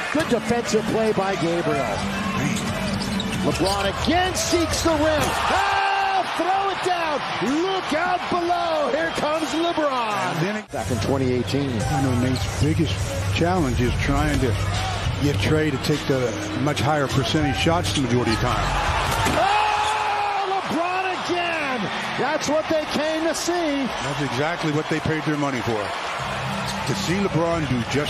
Good defensive play by Gabriel. LeBron again seeks the rim. Oh, throw it down. Look out below. Here comes LeBron. Back in 2018. I know Nate's biggest challenge is trying to get Trey to take the much higher percentage shots the majority of the time. Oh, LeBron again. That's what they came to see. That's exactly what they paid their money for. To see LeBron do just